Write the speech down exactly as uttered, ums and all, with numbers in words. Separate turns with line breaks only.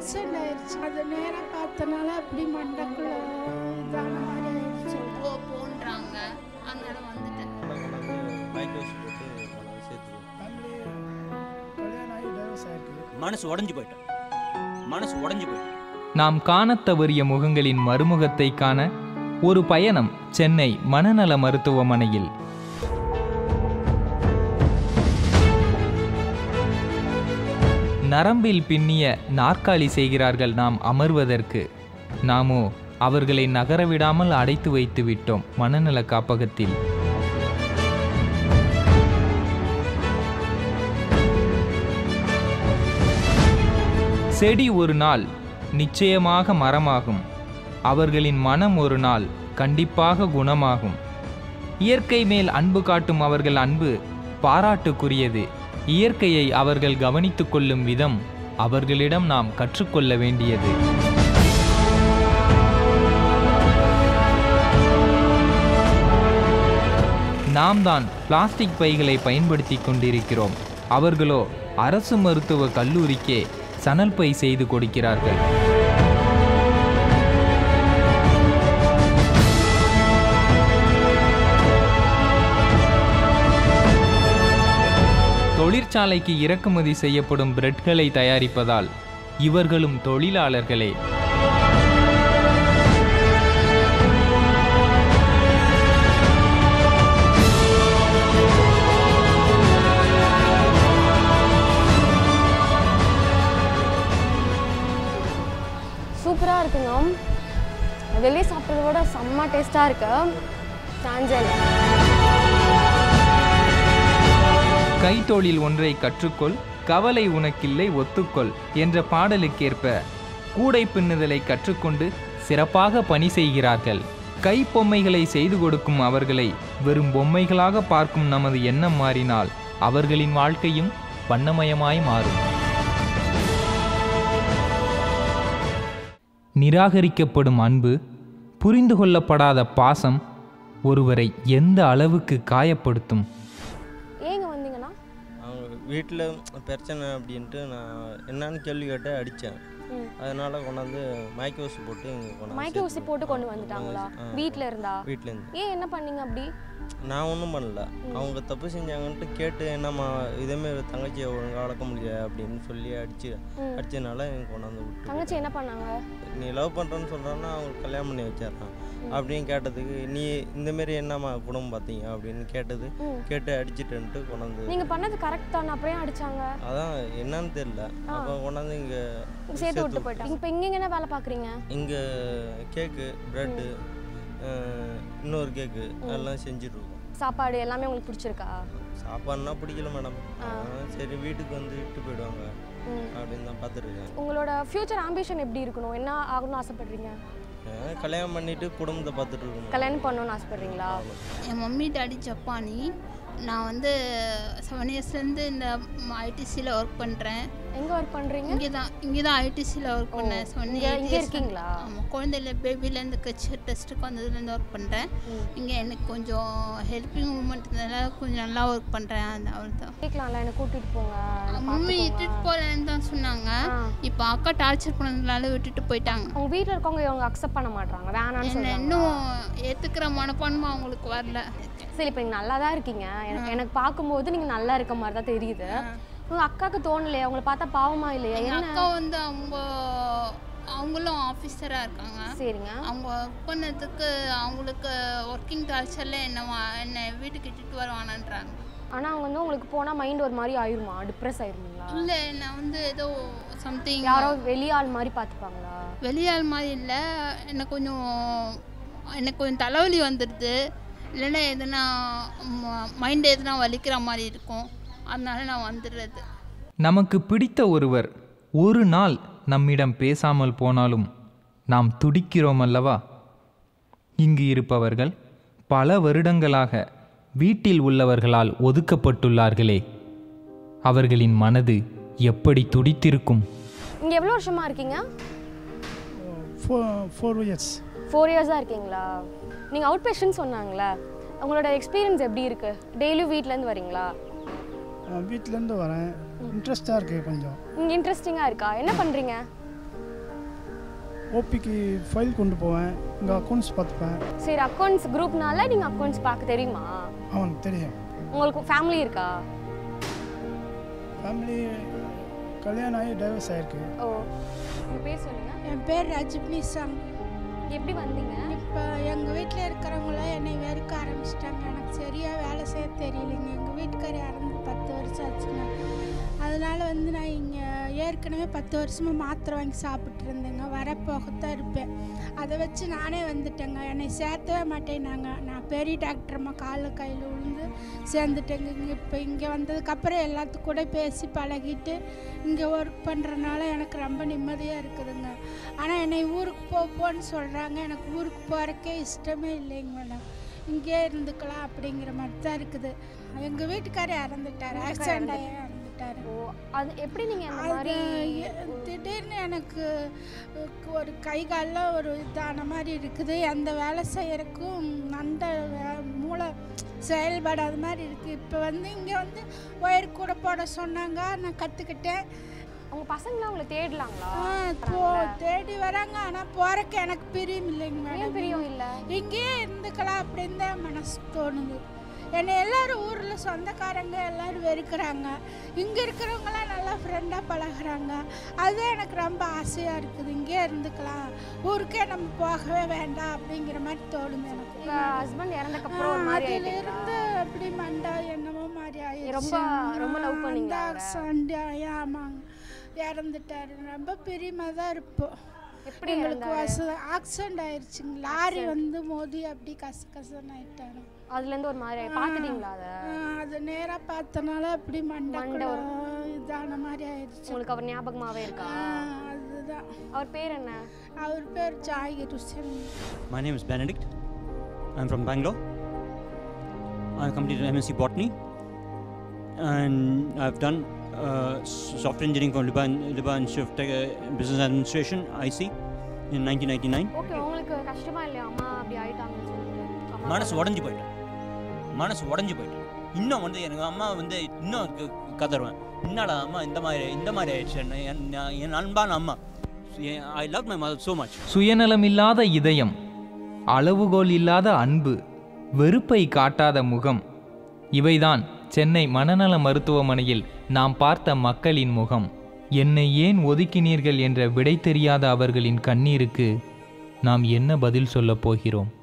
Accident ஆயிடுச்சு. அது நேரம் பார்த்தனால அப்படி மண்டக்குள்ள இதான மாதிரி ஆயிடுச்சு.
போ போன்றாங்க, அதனால வந்துட்டேன்.
மனசு உடைஞ்சு போயிட்டேன் மனசு உடைஞ்சு போயிட்டேன்
நாம் காணத் தவறிய முகங்களின் மறுமுகத்தை காண ஒரு பயணம் சென்னை மனநல மருத்துவமனையில். நரம்பில் பின்னிய நாற்காலி செய்கிறார்கள் நாம் அமர்வதற்கு. நாமோ அவர்களை நகரவிடாமல் அடைத்து வைத்து விட்டோம் மனநல காப்பகத்தில். செடி ஒரு நாள் நிச்சயமாக மரமாகும். அவர்களின் மனம் ஒரு நாள் கண்டிப்பாக குணமாகும். இயற்கை மேல் அன்பு காட்டும் அவர்கள் அன்பு பாராட்டுக்குரியது. இயற்கையை அவர்கள் கவனித்துக் கொள்ளும் விதம் அவர்களிடம் நாம் கற்றுக்கொள்ள வேண்டியது. நாம் தான் பிளாஸ்டிக் பைகளை பயன்படுத்தி கொண்டிருக்கிறோம். அவர்களோ அரசு மருத்துவ கல்லூரிக்கே சணல் பை செய்து கொடுக்கிறார்கள். தொழிற்சாலைக்கு இறக்குமதி செய்யப்படும் பிரெட்களை தயாரிப்பதால் இவர்களும் தொழிலாளர்களே.
சூப்பராக இருக்குங்க. வெளியே சாப்பிட்றத விட செம்ம டேஸ்டாக இருக்கு. சாஞ்சல்
கைத்தொழில் ஒன்றை கற்றுக்கொள், கவலை உனக்கில்லை ஒத்துக்கொள் என்ற பாடலுக்கேற்ப கூடை பின்னுதலை கற்றுக்கொண்டு சிறப்பாக பணி செய்கிறார்கள். கை பொம்மைகளை செய்து கொடுக்கும் அவர்களை வெறும் பொம்மைகளாக பார்க்கும் நமது எண்ணம் மாறினால் அவர்களின் வாழ்க்கையும் வண்ணமயமாய் மாறும். நிராகரிக்கப்படும் அன்பு, புரிந்து கொள்ளப்படாத பாசம் ஒருவரை எந்த அளவுக்கு காயப்படுத்தும்.
ஏங்க வந்தீங்கன்னா
அவங்க வீட்டில் பிரச்சனை அப்படின்ட்டு நான் என்னன்னு கேள்வி கேட்டு அடித்தேன். அதனால கொண்டாந்து மயக்க ஊசி போட்டு இங்கே கொண்டாந்து
மயக்க ஊசி போட்டு கொண்டு வந்துட்டாங்களா? வீட்டில் இருந்தா?
வீட்டில் இருந்து.
ஏன் என்ன பண்ணீங்க அப்படி?
நான் ஒன்றும் பண்ணல, அவங்க தப்பு செஞ்சாங்கன்ட்டு கேட்டு என்னம்மா இதேமாரி தங்கச்சியை ஒழுங்காக வளர்க்க முடியாது அப்படின்னு சொல்லி அடிச்சு அடிச்சதுனால எனக்கு கொண்டாந்து விட்டு.
தங்கச்சி என்ன பண்ணாங்க?
நீ லவ் பண்ணுறேன்னு சொல்கிறான்னா அவங்க கல்யாணம் பண்ணி வச்சிடறான் அப்படின்னு கேட்டதுக்கு நீ இந்தமாரி என்னம்மா குடும்பம் பார்த்தீங்க அப்படின்னு கேட்டது கேட்டு அடிச்சுட்டுன்ட்டு கொண்டாந்து.
நீங்கள் பண்ணது கரெக்ட் தானே, அப்புறம் அடித்தாங்க?
அதான் என்னன்னு தெரியல. அப்போ கொண்டாந்து இங்கே
சேர்த்து விட்டு போயிட்டாங்க. இப்போ இங்கே என்ன வேலை பார்க்குறீங்க?
இங்கே கேக்கு, ப்ரெட்டு, இன்னொரு கேக்கு எல்லாம் செஞ்சுருக்கோம்.
சாப்பாடு எல்லாமே உங்களுக்கு பிடிச்சிருக்கா?
சாப்பாடுனா பிடிக்கல மேடம். சரி வீட்டுக்கு வந்து விட்டு போயிடுவாங்க அப்படின்னு தான் பார்த்துருக்கேன்.
உங்களோட ஃப்யூச்சர் ஆம்பிஷன் எப்படி இருக்கணும்? என்ன ஆகணும்னு ஆசைப்படுறீங்க?
கல்யாணம் பண்ணிட்டு குடும்பத்தை பார்த்துட்டு இருக்கணும்.
கல்யாணம் பண்ணணும்னு ஆசைப்படுறீங்களா?
என் மம்மி டாடி ஜப்பானி. நான் வந்து செவன் இயர்ஸ்லேருந்து இந்த ஐடிசியில் ஒர்க் பண்ணுறேன்.
எங்கே ஒர்க் பண்ணுறீங்க?
இங்கே தான் இங்கே தான் ஐடிசியில் ஒர்க் பண்ணேன். செவன்
இங்கே இருக்கீங்களா?
ஆமாம், குழந்தைல பேபிலேருந்து கட்சி டெஸ்ட்டுக்கு வந்ததுலேருந்து ஒர்க் பண்ணுறேன். இங்கே எனக்கு கொஞ்சம் ஹெல்பிங் மூமெண்ட்னால கொஞ்சம் நல்லா ஒர்க் பண்ணுறேன். அந்த அவள் தான்
கேட்கலாம்ல, என்னை கூட்டிகிட்டு போங்க.
மம்மி விட்டுட்டு போகலன்னு தான் சொன்னாங்க. இப்போ அக்கா டார்ச்சர் பண்ணதுனால விட்டுட்டு போயிட்டாங்க.
அவங்க வீட்டில் இருக்கவங்க இவங்க அக்செப்ட் பண்ண மாட்டாங்க, வேணான்னு சொல்லுவாங்க.
இன்னும் ஏற்றுக்கிற மனப்பான்மை அவங்களுக்கு வரல.
சரி, இப்போ நீங்கள் நல்லா தான் இருக்கீங்க. எனக்கு எனக்கு பார்க்கும்போது நீங்கள் நல்லா இருக்க மாதிரி தான் தெரியுது. உங்கள் அக்காவுக்கு தோணலையா? அவங்கள பார்த்தா பாவமா இல்லையா?
என் அக்கா வந்து அவங்க அவங்களும் ஆஃபீஸராக இருக்காங்க.
சரிங்க.
அவங்க ஒர்க் பண்ணதுக்கு அவங்களுக்கு ஒர்க்கிங் டார்ச்சரில் என்ன என்னை வீட்டுக்கு இட்டுட்டு வருவானான்றாங்க.
ஆனால் அவங்க வந்து உங்களுக்கு போனால் மைண்ட் ஒரு மாதிரி ஆயிருமா? டிப்ரெஸ் ஆயிருங்களா?
இல்லை, நான் வந்து ஏதோ சம்திங்
யாரோ வெளியாள் மாதிரி பார்த்துப்பாங்களா?
வெளியாள் மாதிரி இல்லை, எனக்கு கொஞ்சம் எனக்கு கொஞ்சம் தலைவலி வந்துடுது. இல்லைன்னா எதுனா மைண்ட் எதுனா வலிக்கிற மாதிரி இருக்கும். அதனால நான் வந்துடுறது.
நமக்கு பிடித்த ஒருவர் ஒரு நாள் நம்மிடம் பேசாமல் போனாலும் நாம் துடிக்கிறோம் அல்லவா? இங்கு இருப்பவர்கள் பல வருடங்களாக வீட்டில் உள்ளவர்களால் ஒதுக்கப்பட்டுள்ளார்களே, அவர்களின் மனது எப்படி துடித்திருக்கும்?
இங்கே எவ்வளோ வருஷமா இருக்கீங்க?
ஃபோர் இயர்ஸ்
ஃபோர் இயர்ஸாக இருக்கீங்களா? நீங்கள் அவுட் பேஷண்ட் சொன்னாங்களே, உங்களோட எக்ஸ்பீரியன்ஸ் எப்படி இருக்குது? டெய்லியும் வீட்டிலேருந்து வரீங்களா?
வீட்டிலேருந்து வரேன். இன்ட்ரெஸ்டாக இருக்குது கொஞ்சம்.
இங்கே இன்ட்ரெஸ்டிங்காக இருக்கா? என்ன பண்ணுறீங்க?
ஓபிக்கு ஃபைல் கொண்டு போவேன், இங்கே அக்கௌண்ட்ஸ் பார்த்துப்பேன்.
சரி, அக்கௌண்ட்ஸ் குரூப்னால நீங்கள் அக்கௌண்ட்ஸ் பார்க்க தெரியுமா?
அவனுக்கு தெரியும்.
உங்களுக்கு ஃபேமிலி இருக்கா?
ஃபேமிலி கல்யாணம் ஆகி டைவர்ஸ் ஆகிருக்கு.
ஓ, உங்கள் பேர் சொல்லுங்கள்.
என் பேர் ரஜினி சாங்.
எப்படி வந்தீங்க?
இப்போ எங்கள் வீட்டில் இருக்கிறவங்களாம் என்னை வெறுக்க ஆரம்பிச்சிட்டாங்க. எனக்கு சரியாக வேலை செய்ய தெரியலைங்க. எங்கள் வீட்டுக்காரர் இறந்து பத்து வருஷம் ஆச்சுங்க. அதனால் வந்து நான் இங்கே ஏற்கனவே பத்து வருஷமாக மாத்திரை வாங்கி சாப்பிட்டு இருந்தேங்க. வரப்போகத்தான் இருப்பேன். அதை வச்சு நானே வந்துட்டேங்க. என்னை சேர்த்தவே மாட்டேன்னாங்க. நான் பெரிய டாக்டரம்மா காலில் கையில் விழுந்து சேர்ந்துட்டேங்க. இங்கே இப்போ இங்கே வந்ததுக்கப்புறம் எல்லாத்து கூட பேசி பழகிட்டு இங்கே ஒர்க் பண்ணுறதுனால எனக்கு ரொம்ப நிம்மதியாக இருக்குதுங்க. ஆனால் என்னை ஊருக்கு போ போன்னு சொல்கிறாங்க. எனக்கு ஊருக்கு போகிறக்கே இஷ்டமே இல்லைங்க மேடம். இங்கே இருந்துக்கலாம் அப்படிங்கிற மாதிரி தான் இருக்குது. எங்கள் வீட்டுக்காரர் இறந்துட்டார், ஆக்சிடென்ட் ஆகி இறந்துட்டார்.
ஓ, அது எப்படி நீங்கள் அந்த மாதிரி
திடீர்னு எனக்கு ஒரு கை காலில் ஒரு இதான மாதிரி இருக்குது. அந்த வேலை செய்யறதுக்கும் அந்த மூளை செயல்படாத மாதிரி இருக்குது. இப்போ வந்து இங்கே வந்து ஒயர் கூட போட சொன்னாங்க, நான் கற்றுக்கிட்டேன்.
அவங்க பசங்களாம் உங்களை தேடலாங்களா?
போ தேடி வராங்க. ஆனால் போகிறக்கு எனக்கு பிரியம் இல்லைங்க மேடம்.
பிரியம் இல்லை,
இங்கேயே இருந்துக்கலாம் அப்படின்னு தான் மனசு தோணுது. என்னை எல்லோரும் ஊரில் சொந்தக்காரங்க எல்லோரும் வெறுக்கிறாங்க. இங்கே இருக்கிறவங்களாம் நல்லா ஃப்ரெண்டாக பழகுறாங்க. அதுதான் எனக்கு ரொம்ப ஆசையாக இருக்குது. இங்கே இருந்துக்கலாம், ஊருக்கே நம்ம போகவே வேண்டாம் அப்படிங்கிற மாதிரி தோணுது எனக்கு.
ஹஸ்பண்ட் இறந்தக்கப்புறம்
அதிலிருந்து அப்படி மண்டா என்னமோ மாதிரி ஆயிடுச்சு.
ரொம்ப ரொம்ப லவ் பண்ணீங்களா?
சண்டே ஆமாங்க, இறந்துட்டாரு. ரொம்ப பிரியமாக தான் இருப்போம்.
எப்படி
எங்களுக்கு வசதி ஆக்சிடென்ட் ஆயிடுச்சுங்க. லாரி வந்து மோதி அப்படி கச கசன்னு ஆயிட்டாரு.
அதுலேருந்து ஒரு மாதிரி பார்த்துட்டீங்களா? அதை
அது நேராக பார்த்தனால அப்படி மண்டை இதான மாதிரி ஆயிடுச்சு.
உங்களுக்கு அவர் ஞாபகமாகவே இருக்கா?
அதுதான்.
அவர் பேர் என்ன?
அவர் பேர் Zakir Hussain.
My name is Benedict. I'm from Bangalore. I completed M S c Botany and I've done uh, software engineering from Liban, Liban Institute of Tech, uh, Business Administration, I C, in nineteen ninety-nine.
Okay, உங்களுக்கு கஷ்டமா இல்லையா அம்மா அப்படி ஆயிட்டாங்கன்னு சொல்லிட்டு?
மனசு உடஞ்சி போயிட்டேன் மனசு உடஞ்சி போயிட்டேன் இன்னும் வந்து எனக்கு அம்மா வந்து இன்னும் கதறுவேன். என்னடா அம்மா இந்த மாதிரி இந்த மாதிரி ஆயிடுச்சு. என் அன்பான அம்மா. I love my mother so much.
சுயநலமில்லாத இதயம், அளவுகோல் இல்லாத அன்பு, வெறுப்பை காட்டாத முகம், இவைதான் சென்னை மனநல மருத்துவமனையில் நாம் பார்த்த மக்களின் முகம். என்னை ஏன் ஒதுக்கினீர்கள் என்ற விடை தெரியாத அவர்களின் கண்ணீருக்கு நாம் என்ன பதில் சொல்லப் போகிறோம்?